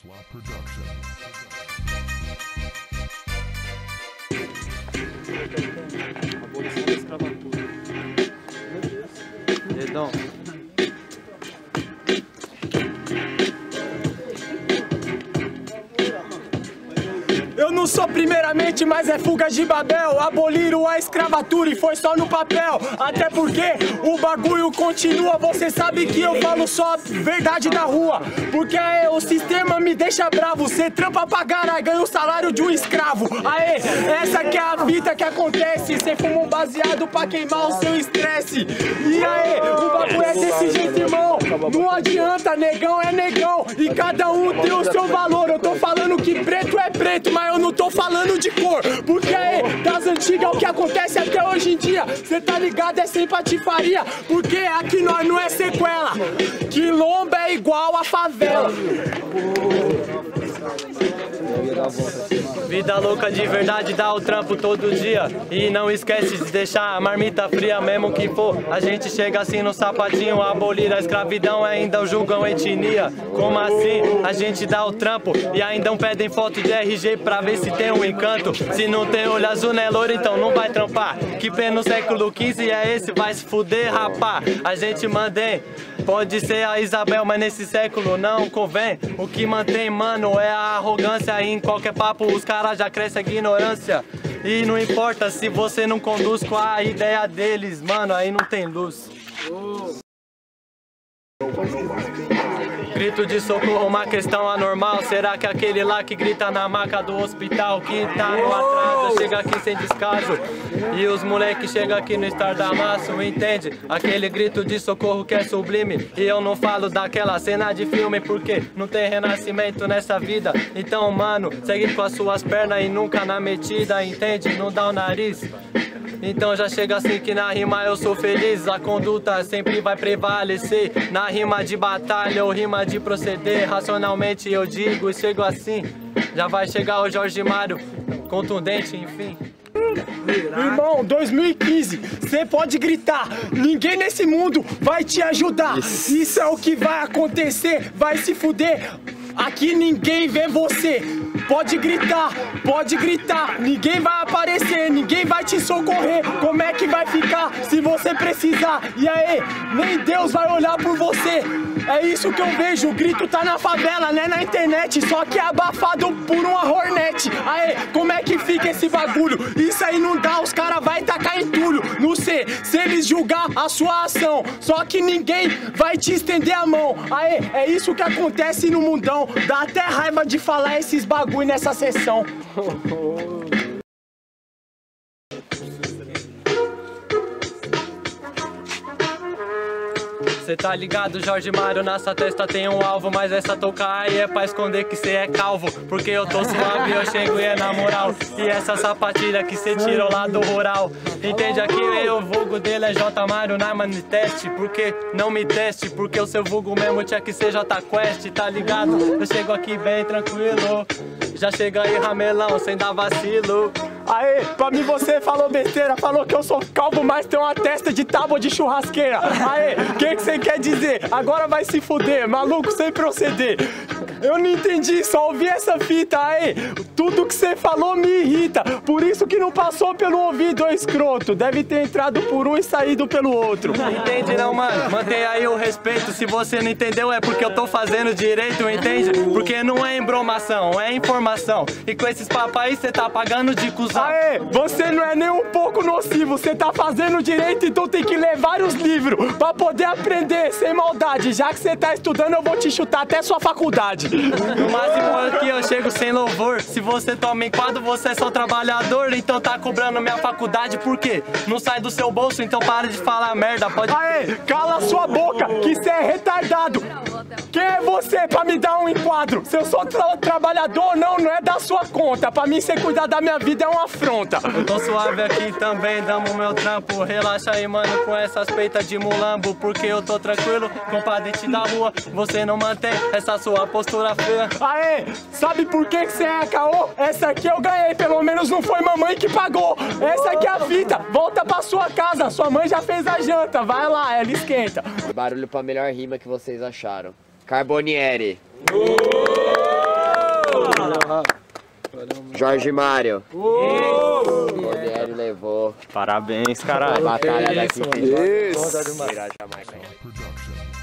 Swap Production. Abolição da escravatura. Meu Deus. Dedão. Eu não sou primeiramente, mas é fuga de Babel. Aboliram a escravatura e foi só no papel. Até porque o bagulho continua. Você sabe que eu falo só a verdade da rua. Porque o sistema me deixa bravo. Você trampa pra caralho, ganha o salário de um escravo. Aê, essa que é a fita que acontece. Você fuma um baseado pra queimar o seu estresse. E aí, o bagulho é desse jeito, irmão. Não adianta, negão é negão. E cada um tem o seu valor. Eu tô falando que preto é preto, mas eu não tô falando de cor. Porque aí, das antigas é o que acontece até hoje em dia. Cê tá ligado, é sem patifaria. Porque aqui nós não é sequela. Quilombo é igual a favela. Vida louca de verdade, dá o trampo todo dia. E não esquece de deixar a marmita fria, mesmo que for. A gente chega assim no sapatinho, abolir a escravidão, ainda julgam etnia. Como assim? A gente dá o trampo e ainda pedem foto de RG pra ver se tem um encanto. Se não tem olho azul, né, louro, então não vai trampar. Que pé no século XV é esse, vai se fuder, rapá. A gente mantém, pode ser a Isabel, mas nesse século não convém. O que mantém, mano, é a arrogância. E em qualquer papo os caras já crescem a ignorância. E não importa se você não conduz com a ideia deles, mano, aí não tem luz. Grito de socorro, uma questão anormal. Será que aquele lá que grita na maca do hospital, que tá no atraso, chega aqui sem descaso? E os moleques chegam aqui no estardalhaço, entende? Aquele grito de socorro que é sublime. E eu não falo daquela cena de filme, porque não tem renascimento nessa vida. Então, mano, segue com as suas pernas e nunca na metida, entende? Não dá o nariz. Então já chega assim que na rima eu sou feliz. A conduta sempre vai prevalecer. Na rima de batalha ou rima de proceder, racionalmente eu digo e chego assim. Já vai chegar o Jorge Mário, contundente, enfim. Irmão, 2015, você pode gritar, ninguém nesse mundo vai te ajudar. Isso é o que vai acontecer, vai se fuder. Aqui ninguém vê você. Pode gritar, ninguém vai aparecer, ninguém vai te socorrer. Como é que vai ficar se você precisar? E aí, nem Deus vai olhar por você. É isso que eu vejo, o grito tá na favela, né, na internet, só que é abafado por uma Hornet. Aí, como é que fica esse bagulho? Isso aí não dá, os caras vai tacar entulho no C, se eles julgar a sua ação. Só que ninguém vai te estender a mão. Aí, é isso que acontece no mundão. Dá até raiva de falar esses bagulho nessa sessão. Cê tá ligado, Jorge Mário, nessa testa tem um alvo. Mas essa touca aí é pra esconder que cê é calvo. Porque eu tô suave, eu chego e é na moral. E essa sapatilha que cê tirou lá do rural. Entende aqui, o vulgo dele é J Mário, não me teste. Porque não me teste, porque o seu vulgo mesmo tinha que ser J Quest, tá ligado? Eu chego aqui bem tranquilo. Já chega aí ramelão, sem dar vacilo. Aê, pra mim você falou besteira, falou que eu sou calvo, mas tem uma testa de tábua de churrasqueira. Aê, o que você quer dizer? Agora vai se fuder, maluco sem proceder. Eu não entendi, só ouvi essa fita, aí. Tudo que você falou me irrita. Por isso que não passou pelo ouvido, ô escroto. Deve ter entrado por um e saído pelo outro. Entende não, mano? Mantém aí o respeito. Se você não entendeu é porque eu tô fazendo direito, entende? Porque não é embromação, é informação. E com esses papos aí cê tá pagando de cuzão. Aê, você não é nem um pouco nocivo. Você tá fazendo direito, então tem que ler vários livros pra poder aprender sem maldade. Já que você tá estudando, eu vou te chutar até sua faculdade. No máximo aqui eu chego sem louvor. Se você toma enquadro, você é só trabalhador. Então tá cobrando minha faculdade, por quê? Não sai do seu bolso, então para de falar merda, pode... Aê, cala sua boca, que cê é retardado. Quem é você pra me dar um enquadro? Se eu sou trabalhador, não é da sua conta. Pra mim, cê cuidar da minha vida é uma afronta. Eu tô suave aqui também, damos o meu trampo. Relaxa aí, mano, com essas peitas de mulambo. Porque eu tô tranquilo, compadre da rua. Você não mantém essa sua postura feia. Aê, sabe por que cê é caô? Essa aqui eu ganhei, pelo menos não foi mamãe que pagou. Essa aqui é a fita, volta pra sua casa. Sua mãe já fez a janta, vai lá, ela esquenta. Barulho pra melhor rima que vocês acharam. Carbonieri. Jorge Mário. O Cordieri levou. Parabéns, caralho. A batalha daqui. Isso. Virar Jamaica.